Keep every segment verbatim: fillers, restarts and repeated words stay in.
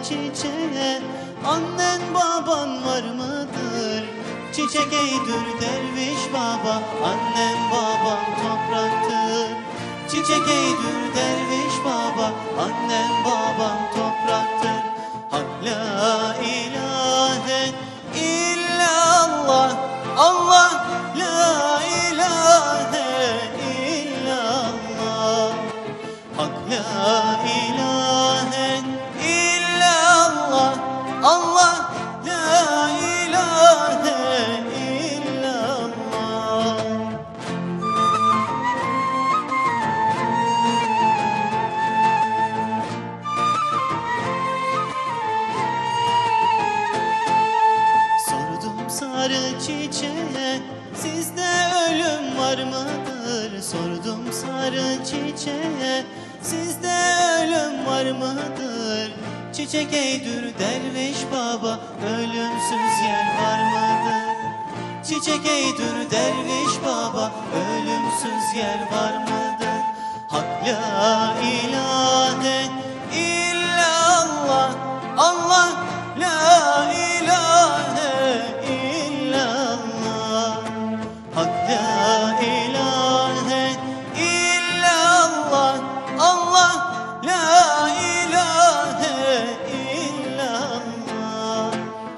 çiçeğe, annen baban var mıdır? Çiçek eğdir derviş baba, annem babam topraktır. Çiçek eğdir derviş baba, annem babam topraktır. Hak la ilahe illallah, Allah la ilahe illallah. Hak la ilahe illallah, Allah la ilahe illallah. Sordum sarı çiçeğe, sizde ölüm var mıdır? Sordum sarı çiçeğe, sizde ölüm var mıdır? Çiçek eğdir derviş baba, ölümsüz yer var mıdır? Çiçek eğdir derviş baba, ölümsüz yer var mıdır? Hak la ilahe illallah, Allah la ilahe illallah. Hak la ilahe illallah, Allah la ilahe illallah.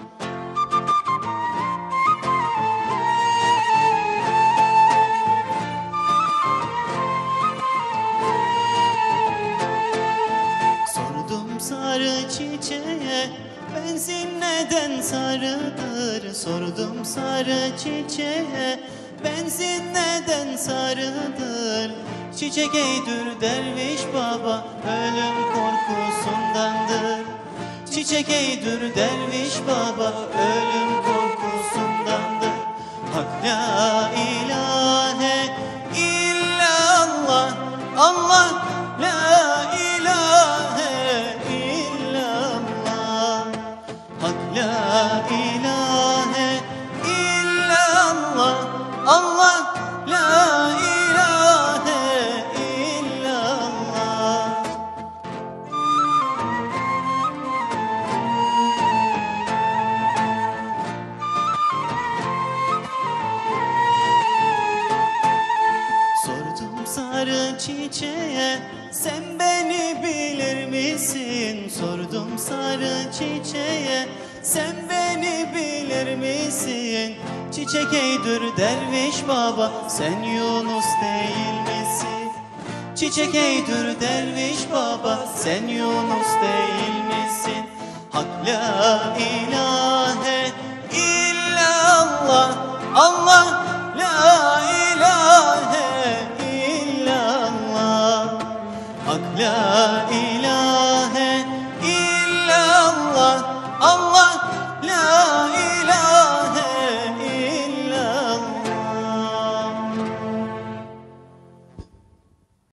Sordum sarı çiçeğe, benzin neden sarıdır? Sordum sarı çiçeğe, benzin neden sarıdır? Çiçek eğdir derviş baba, ölüm korkusundandır. Çiçek eğdir derviş baba, ölüm korkusundandır. Hak la ilahe illallah, Allah la ilahe illallah. Hak la ilahe illallah, Allah la ilahe illallah. Sordum sarı çiçeğe, sen beni bilir misin? Sordum sarı çiçeğe, sen beni bilir misin? Çiçek eğdir derviş baba, sen Yunus değil misin? Çiçek eğdir derviş baba, sen Yunus değil misin? Hak la ilahe illallah, Allah la ilahe illallah. Hak la ilahe